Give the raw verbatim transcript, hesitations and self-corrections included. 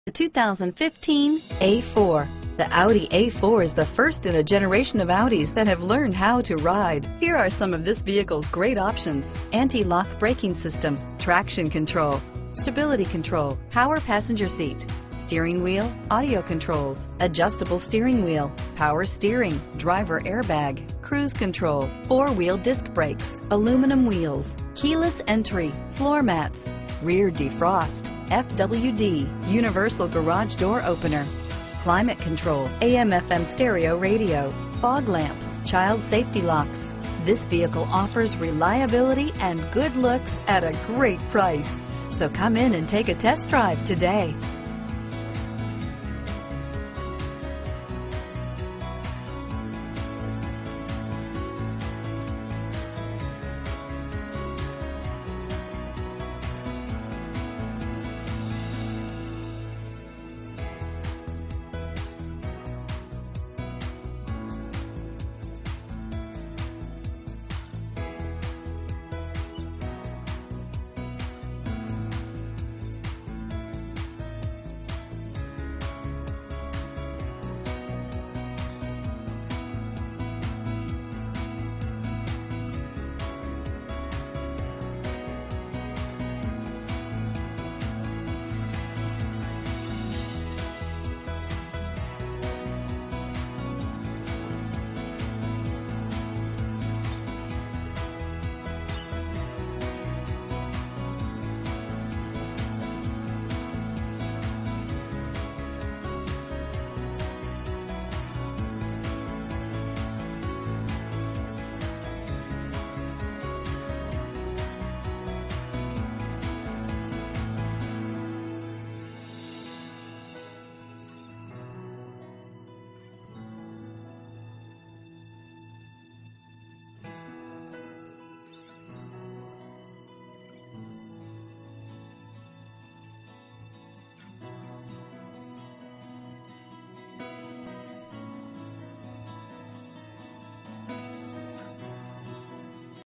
The two thousand fifteen A four. The Audi A four is the first in a generation of Audis that have learned how to ride. Here are some of this vehicle's great options: anti-lock braking system, traction control, stability control, power passenger seat, steering wheel audio controls, adjustable steering wheel, power steering, driver airbag, cruise control, four-wheel disc brakes, aluminum wheels, keyless entry, floor mats, rear defrost, F W D, universal garage door opener, climate control, A M F M stereo radio, fog lamps, child safety locks. This vehicle offers reliability and good looks at a great price. So come in and take a test drive today.